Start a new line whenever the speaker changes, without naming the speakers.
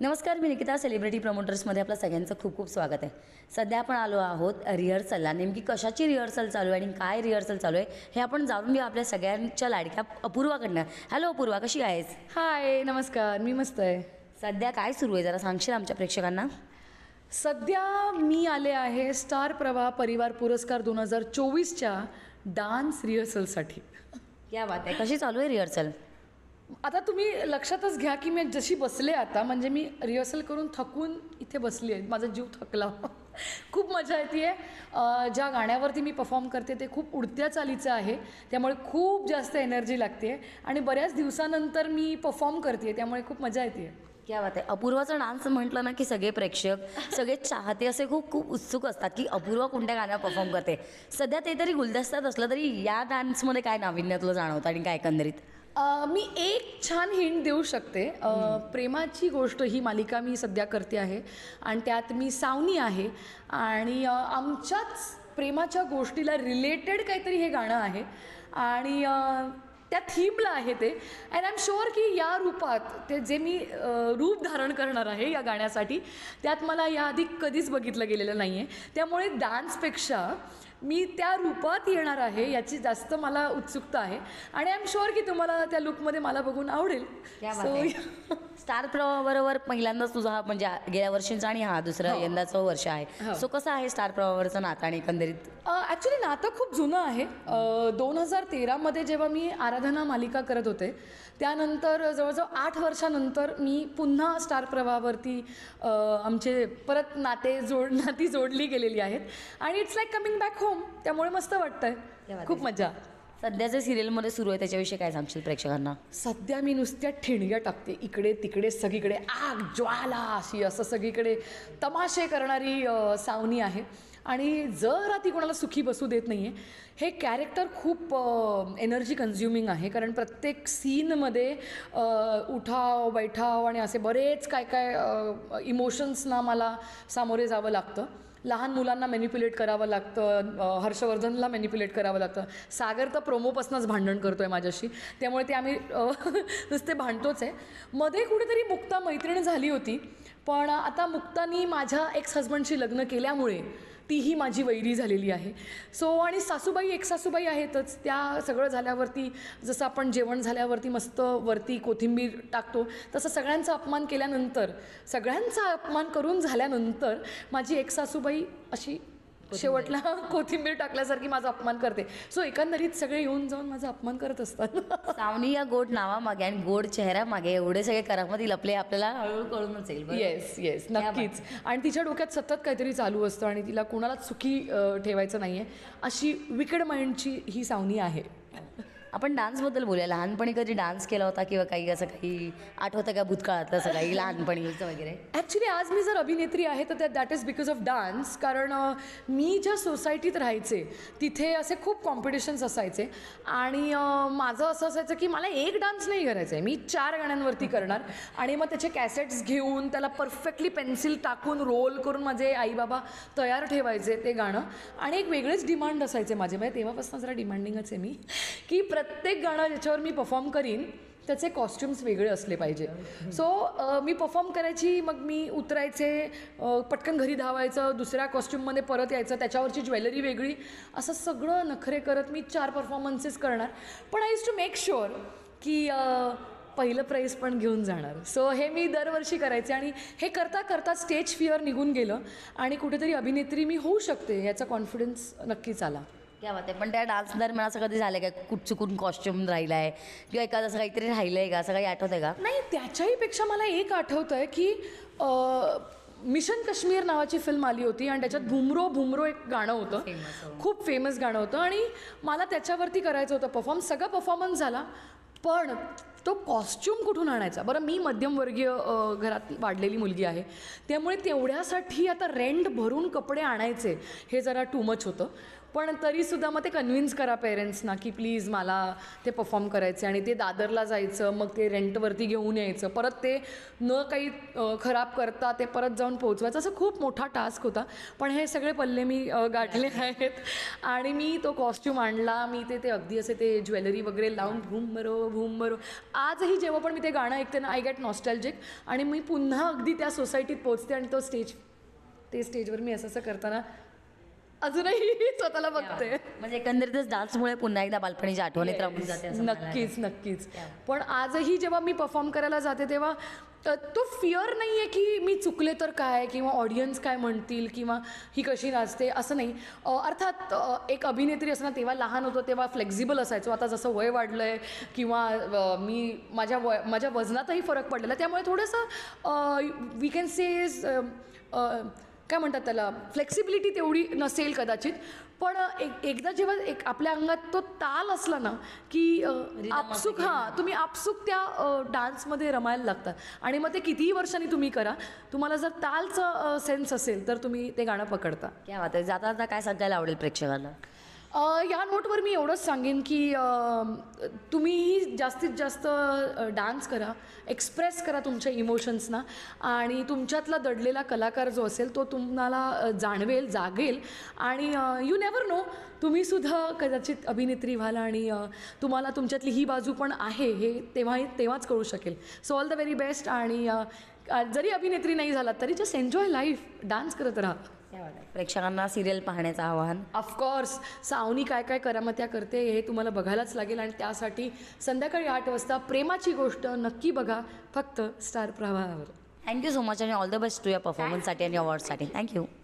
नमस्कार, मी निकिता. सेलिब्रिटी प्रमोटर्समध्ये आपलं सगळ्यांचं खूप खूप स्वागत आहे. सध्या आपण आलो आहोत रिहर्सलला. नेमकी कशाची रिहर्सल चालू आहे आणि काय रिहर्सल चालू आहे हे आपण जाणून घेऊ आपल्या सगळ्यांच्या लाडक्या अपूर्वाकडनं. हॅलो अपूर्वा, कशी आहेस?
हाय, नमस्कार. मी मस्त आहे.
सध्या काय सुरू आहे, जरा सांगशील आमच्या प्रेक्षकांना?
सध्या मी आले आहे स्टार प्रवाह परिवार पुरस्कार 2024च्या डान्स रिहर्सलसाठी.
क्या बात आहे. कशी चालू आहे रिहर्सल?
आता तुम्ही लक्षातच घ्या की मी जशी बसले आता, म्हणजे मी रिहर्सल करून थकून इथे बसली आहे. माझा जीव थकला. खूप मजा येते आहे. ज्या गाण्यावरती मी परफॉर्म करते ते खूप उडत्या चालीचं आहे, त्यामुळे खूप जास्त एनर्जी लागते आणि बऱ्याच दिवसानंतर मी परफॉर्म करते, त्यामुळे खूप मजा येते.
क्या बात आहे. अपूर्वाचा डान्स म्हटलं ना की सगळे प्रेक्षक, सगळे चाहते असे खूप खूप उत्सुक असतात की अपूर्वा कोणत्या गाण्यावर परफॉर्म करते. सध्या ते तरी गुलदस्त्यात असलं तरी या डान्समध्ये काय नाविन्य तुला जाणवतं आणि काय एकंदरीत?
मी एक छान हिंट देऊ शकते. प्रेमाची गोष्ट ही मालिका मी सध्या करते आहे आणि त्यात मी सावनी आहे आणि आमच्याच प्रेमाच्या गोष्टीला रिलेटेड काहीतरी हे गाणं आहे आणि त्या थीमला आहे ते. अँड आय एम शुअर की या रूपात ते जे मी रूप धारण करणार आहे या गाण्यासाठी, त्यात मला याआधी कधीच बघितलं गेलेलं नाही आहे. त्यामुळे डान्सपेक्षा मी त्या रूपात येणार आहे याची जास्त मला उत्सुकता आहे आणि आय एम शुअर की तुम्हाला त्या लुकमध्ये मला बघून आवडेल.
स्टार प्रवाहाबरोबर पहिल्यांदाच तुझा म्हणजे गेल्या वर्षीचा आणि हा दुसरं यंदाचं वर्ष आहे. सो कसं आहे स्टार प्रवाहावरचं नातं आणि एकंदरीत?
ॲक्च्युली नातं खूप जुनं आहे. 2013मध्ये जेव्हा मी आराधना मालिका करत होते, त्यानंतर जवळजवळ 8 वर्षानंतर मी पुन्हा स्टार प्रवाहावरती आमचे परत नाती जोडली गेलेली आहेत आणि it's like coming back home. त्यामुळे मस्त वाटतंय, खूप मजा.
सध्याचे सिरियलमध्ये सुरू आहे त्याच्याविषयी काय सांगशील प्रेक्षकांना?
सध्या मी नुसत्या ठिणग्या टाकते, इकडे तिकडे सगळीकडे आग ज्वाला अशी, असं सगळीकडे तमाशे करणारी सावनी आहे आणि जरा ती कोणाला सुखी बसू देत नाही आहे. हे कॅरेक्टर खूप एनर्जी कन्झ्युमिंग आहे, कारण प्रत्येक सीनमध्ये उठाव बैठाव आणि असे बरेच काय काय इमोशन्सना मला सामोरे जावं लागतं. लहान मुलांना मॅनिप्युलेट करावं लागतं, हर्षवर्धनला मॅनिप्युलेट करावं लागतं. सागर तर प्रोमोपासूनच भांडण करतो आहे माझ्याशी, त्यामुळे ते आम्ही नुसते भांडतोच आहे. मध्ये कुठेतरी मुक्ता मैत्रीण झाली होती, पण आता मुक्तानी माझ्या एक्स हजबंडशी लग्न केल्यामुळे तीही माझी वैरी झालेली आहे. सो आणि सासूबाई एक सासूबाई आहेतच. त्या सगळं झाल्यावरती जसं आपण जेवण झाल्यावरती मस्त वरती कोथिंबीर टाकतो, तसं सगळ्यांचा अपमान करून झाल्यानंतर माझी एक सासूबाई अशी शेवटला कोथिंबीर टाकल्यासारखी माझा अपमान करते. सो एकंदरीत सगळे येऊन जाऊन माझा अपमान करत असतात.
सावनी या गोड नावामागे आणि गोड चेहऱ्यामागे एवढे सगळे करामती लपले आपल्याला हळूहळू कळूनच येईल.
येस नक्कीच. आणि तिच्या डोक्यात सतत काहीतरी चालू असतं आणि तिला कोणालाच सुखी ठेवायचं नाही आहे, अशी विकेड माइंडची ही सावनी आहे.
आपण डान्सबद्दल बोलूया. लहानपणी कधी डान्स केला होता किंवा काही असं काही आठवतं का भूतकाळातलं असं काही लहानपणीचं वगैरे?
ॲक्च्युली आज मी जर अभिनेत्री आहे तर that is because of dance. कारण मी ज्या सोसायटीत राहायचे तिथे असे खूप कॉम्पिटिशन्स असायचे आणि माझं असं असायचं की मला एक डान्स नाही करायचं आहे, मी 4 गाण्यांवरती करणार आणि मग त्याचे कॅसेट्स घेऊन त्याला परफेक्टली पेन्सिल टाकून रोल करून माझे आईबाबा तयार ठेवायचे ते गाणं. आणि एक वेगळेच डिमांड असायचे माझे, म्हणजे तेव्हापासून जरा डिमांडिंगच आहे मी, की प्रत्येक गाणं ज्याच्यावर मी परफॉर्म करीन त्याचे कॉस्ट्युम्स वेगळे असले पाहिजे. सो मी परफॉर्म करायची, मग मी उतरायचे, पटकन घरी धावायचं, दुसऱ्या कॉस्ट्युममध्ये परत यायचं, त्याच्यावरची ज्वेलरी वेगळी, असं सगळं नखरे करत मी 4 परफॉर्मन्सेस करणार. पण I use to make sure की पहिलं प्राईज पण घेऊन जाणार. सो हे मी दरवर्षी करायचे आणि हे करता करता स्टेज फिअर निघून गेलं आणि कुठेतरी अभिनेत्री मी होऊ शकते याचा कॉन्फिडन्स नक्कीच आला.
क्या बात आहे. पण त्या डान्स दरम्यान असं कधी झालं काय चुकून कॉस्ट्युम राहिला आहे किंवा एखादं असं काहीतरी राहिलं आहे का, असं काही आठवतं आहे का?
नाही, त्याच्याही पेक्षा मला एक आठवतं आहे की मिशन काश्मीर नावाची फिल्म आली होती आणि त्याच्यात भुमरो एक गाणं होतं, खूप फेमस गाणं होतं आणि मला त्याच्यावरती करायचं होतं परफॉर्म. सगळा परफॉर्मन्स झाला, पण तो कॉस्ट्यूम कुठून आणायचा? बरं, मी मध्यमवर्गीय घरात वाढलेली मुलगी आहे, त्यामुळे तेवढ्यासाठी आता रेंट भरून कपडे आणायचे हे जरा टू मच होतं. पण तरीसुद्धा मग ते कन्व्हिन्स करा पेरेंट्सना की प्लीज मला ते परफॉर्म करायचे आणि ते दादरला जायचं, मग ते रेंटवरती घेऊन यायचं, परत ते न काही खराब करता ते परत जाऊन पोहोचवायचं, असं खूप मोठा टास्क होता. पण हे सगळे पल्ले मी गाठले आहेत आणि मी तो कॉस्ट्यूम आणला, मी ते अगदी असे ते ज्वेलरी वगैरे लावून भूम मरो. आजही जेव्हा पण मी ते गाणं ऐकते ना, आय गेट नॉस्टॅल्जिक आणि मी पुन्हा अगदी त्या सोसायटीत पोहोचते आणि ते स्टेजवर मी असं करताना अजूनही स्वतःला बघते.
म्हणजे एकंदरीतच डान्समुळे पुन्हा एकदा बालपणीची आठवणीत राहून जाते असं म्हणायला
नक्कीच नक्कीच. पण आजही जेव्हा मी परफॉर्म करायला जाते तेव्हा तो फिअर नाही आहे की मी चुकले तर काय, किंवा ऑडियन्स काय म्हणतील, किंवा ही कशी नाचते, असं नाही. अर्थात एक अभिनेत्री असताना तेव्हा लहान होतो तेव्हा फ्लेक्झिबल असायचो. आता जसं वय वाढलं आहे किंवा मी माझ्या वजनातही फरक पडलेला, त्यामुळे थोडंसं वी कॅन से काय म्हणतात त्याला, फ्लेक्सिबिलिटी तेवढी नसेल कदाचित. पण एकदा जेव्हा आपल्या अंगात तो ताल असला ना की आपसुक तुम्ही आपसुक त्या डान्समध्ये रमायला लागतात आणि मग ते कितीही वर्षांनी तुम्ही करा, तुम्हाला जर तालचं सेन्स असेल तर तुम्ही ते गाणं पकडता.
क्या बात आहे. जाता जाता काय सांगायला आवडेल प्रेक्षकांना?
या नोटवर मी एवढंच सांगेन की तुम्ही जास्तीत जास्त डान्स करा, एक्सप्रेस करा तुमच्या इमोशन्सना, आणि तुमच्यातला दडलेला कलाकार जो असेल तो तुम्हाला जागेल आणि यू नेवर नो, तुम्हीसुद्धा कदाचित अभिनेत्री व्हाल आणि तुम्हाला तुमच्यातली ही बाजू पण आहे हे तेव्हाच कळू शकेल. So all the very best. आणि जरी अभिनेत्री नाही झालात तरी जस्ट एन्जॉय लाईफ, डान्स करत राहा.
प्रेक्षकांना सिरियल पाहण्याचं आवाहन?
ऑफकोर्स, सावनी काय काय करामत्या करते हे तुम्हाला बघायलाच लागेल आणि त्यासाठी संध्याकाळी 8 वाजता प्रेमाची गोष्ट नक्की बघा, फक्त स्टार प्रवाहावर.
थँक्यू सो मच आणि ऑल द बेस्ट टू या परफॉर्मन्ससाठी आणि अवॉर्डसाठी. थँक्यू.